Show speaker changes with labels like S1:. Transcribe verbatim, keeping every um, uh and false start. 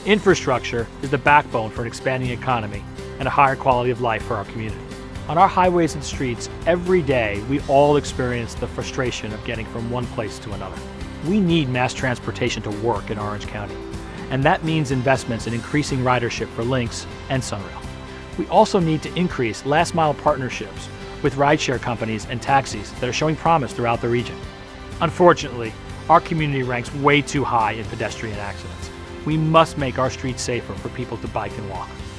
S1: Infrastructure is the backbone for an expanding economy and a higher quality of life for our community. On our highways and streets, every day we all experience the frustration of getting from one place to another. We need mass transportation to work in Orange County, and that means investments in increasing ridership for Lynx and Sunrail. We also need to increase last-mile partnerships with rideshare companies and taxis that are showing promise throughout the region. Unfortunately, our community ranks way too high in pedestrian accidents. We must make our streets safer for people to bike and walk.